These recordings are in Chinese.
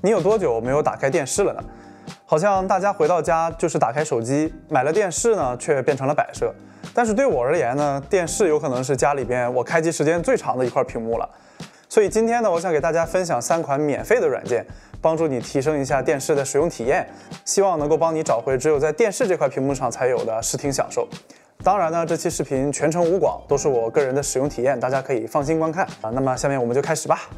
你有多久没有打开电视了呢？好像大家回到家就是打开手机，买了电视呢，却变成了摆设。但是对我而言呢，电视有可能是家里边我开机时间最长的一块屏幕了。所以今天呢，我想给大家分享3款免费的软件，帮助你提升一下电视的使用体验，希望能够帮你找回只有在电视这块屏幕上才有的视听享受。当然呢，这期视频全程无广，都是我个人的使用体验，大家可以放心观看啊。那么下面我们就开始吧。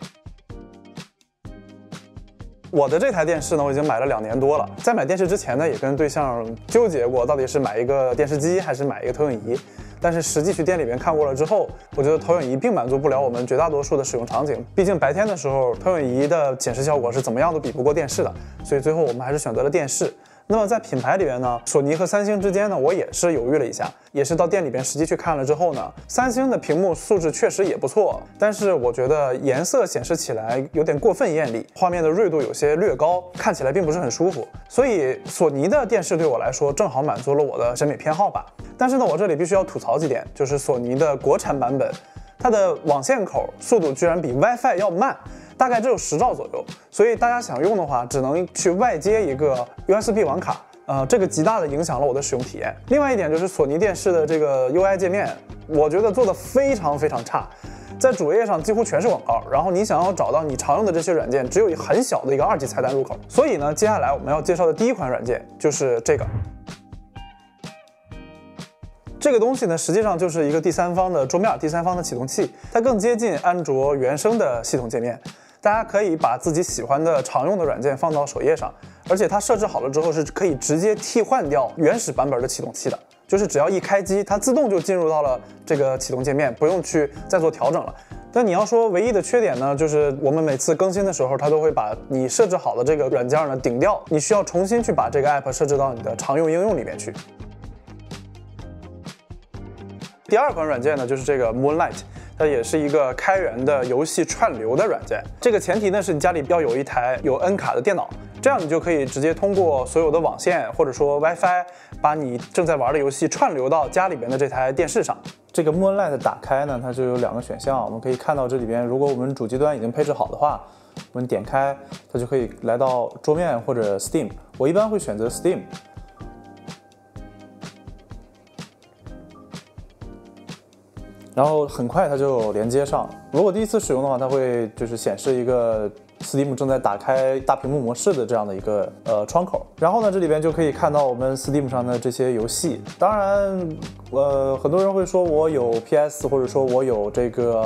我的这台电视呢，我已经买了2年多了。在买电视之前呢，也跟对象纠结过，到底是买一个电视机还是买一个投影仪。但是实际去店里面看过了之后，我觉得投影仪并满足不了我们绝大多数的使用场景。毕竟白天的时候，投影仪的显示效果是怎么样都比不过电视的。所以最后我们还是选择了电视。那么在品牌里面呢，索尼和三星之间呢，我也是犹豫了一下，也是到店里边实际去看了之后呢，三星的屏幕素质确实也不错，但是我觉得颜色显示起来有点过分艳丽，画面的锐度有些略高，看起来并不是很舒服。所以索尼的电视对我来说正好满足了我的审美偏好吧。但是呢，我这里必须要吐槽几点，就是索尼的国产版本，它的网线口速度居然比 WiFi 要慢。大概只有10兆左右，所以大家想用的话，只能去外接一个 USB 网卡，这个极大的影响了我的使用体验。另外一点就是索尼电视的这个 UI 界面，我觉得做的非常差，在主页上几乎全是广告，然后你想要找到你常用的这些软件，只有很小的一个2级菜单入口。所以呢，接下来我们要介绍的第一款软件就是这个。这个东西呢，实际上就是一个第三方的桌面，第三方的启动器，它更接近安卓原生的系统界面。大家可以把自己喜欢的常用的软件放到首页上，而且它设置好了之后是可以直接替换掉原始版本的启动器的，就是只要一开机，它自动就进入到了这个启动界面，不用去再做调整了。但你要说唯一的缺点呢，就是我们每次更新的时候，它都会把你设置好的这个软件呢顶掉，你需要重新去把这个 app 设置到你的常用应用里面去。第2款软件呢，就是这个 Moonlight。它也是一个开源的游戏串流的软件，这个前提呢是你家里要有一台有 N 卡的电脑，这样你就可以直接通过所有的网线或者说 WiFi 把你正在玩的游戏串流到家里边的这台电视上。这个 Moonlight 打开呢，它就有2个选项，我们可以看到这里边，如果我们主机端已经配置好的话，我们点开它就可以来到桌面或者 Steam， 我一般会选择 Steam。然后很快它就连接上了。如果第一次使用的话，它会就是显示一个 Steam 正在打开大屏幕模式的这样的一个窗口。然后呢，这里边就可以看到我们 Steam 上的这些游戏。当然，很多人会说我有 PS 或者说我有这个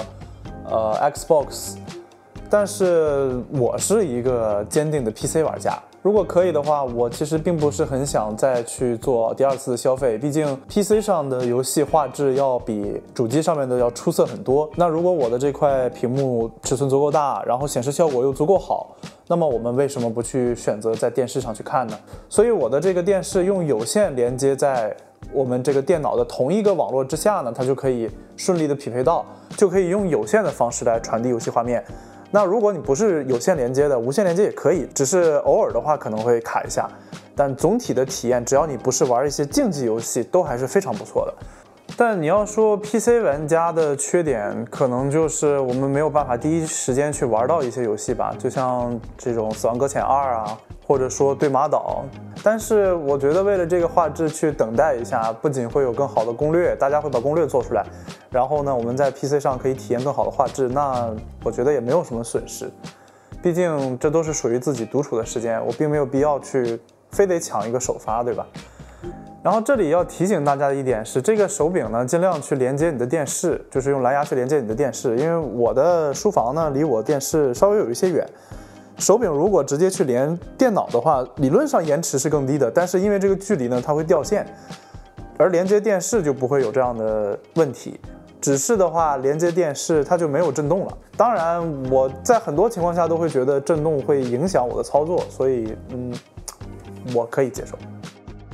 Xbox， 但是我是一个坚定的 PC 玩家。如果可以的话，我其实并不是很想再去做第2次的消费，毕竟 PC 上的游戏画质要比主机上面的要出色很多。那如果我的这块屏幕尺寸足够大，然后显示效果又足够好，那么我们为什么不去选择在电视上去看呢？所以我的这个电视用有线连接在我们这个电脑的同一个网络之下呢，它就可以顺利的匹配到，就可以用有线的方式来传递游戏画面。那如果你不是有线连接的，无线连接也可以，只是偶尔的话可能会卡一下，但总体的体验，只要你不是玩一些竞技游戏，都还是非常不错的。但你要说 PC 玩家的缺点，可能就是我们没有办法第一时间去玩到一些游戏吧，就像这种《死亡搁浅2》啊，或者说对马岛。但是我觉得为了这个画质去等待一下，不仅会有更好的攻略，大家会把攻略做出来，然后呢，我们在 PC 上可以体验更好的画质，那我觉得也没有什么损失。毕竟这都是属于自己独处的时间，我并没有必要去非得抢一个首发，对吧？然后这里要提醒大家的一点是，这个手柄呢，尽量去连接你的电视，就是用蓝牙去连接你的电视，因为我的书房呢离我电视稍微有一些远。手柄如果直接去连电脑的话，理论上延迟是更低的，但是因为这个距离呢，它会掉线，而连接电视就不会有这样的问题。只是的话，连接电视它就没有震动了。当然，我在很多情况下都会觉得震动会影响我的操作，所以我可以接受。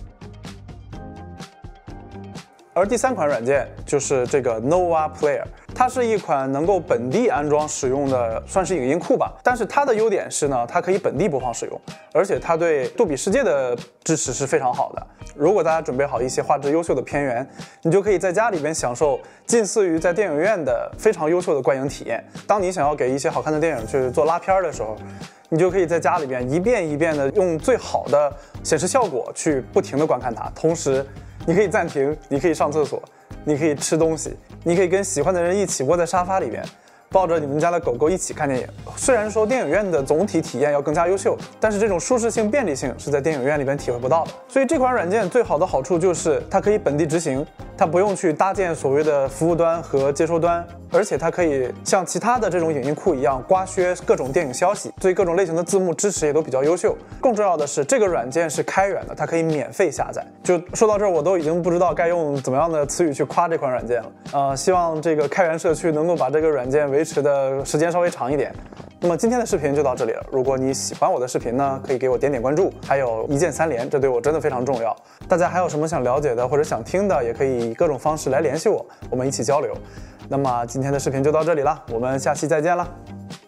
而第3款软件就是这个 Nova Player。 它是一款能够本地安装使用的，算是影音库吧。但是它的优点是呢，它可以本地播放使用，而且它对杜比世界的支持是非常好的。如果大家准备好一些画质优秀的片源，你就可以在家里边享受近似于在电影院的非常优秀的观影体验。当你想要给一些好看的电影去做拉片的时候，你就可以在家里边一遍一遍的用最好的显示效果去不停的观看它，同时你可以暂停，你可以上厕所，你可以吃东西，你可以跟喜欢的人一起窝在沙发里边，抱着你们家的狗狗一起看电影。虽然说电影院的总体体验要更加优秀，但是这种舒适性、便利性是在电影院里边体会不到的。所以这款软件最好的好处就是它可以本地执行，它不用去搭建所谓的服务端和接收端，而且它可以像其他的这种影音库一样刮削各种电影消息，对各种类型的字幕支持也都比较优秀。更重要的是，这个软件是开源的，它可以免费下载。就说到这儿，我都已经不知道该用怎么样的词语去夸这款软件了。希望这个开源社区能够把这个软件维持的时间稍微长一点。那么今天的视频就到这里了。如果你喜欢我的视频呢，可以给我点点关注，还有一键3连，这对我真的非常重要。大家还有什么想了解的或者想听的，也可以以各种方式来联系我，我们一起交流。那么今天的视频就到这里了，我们下期再见了。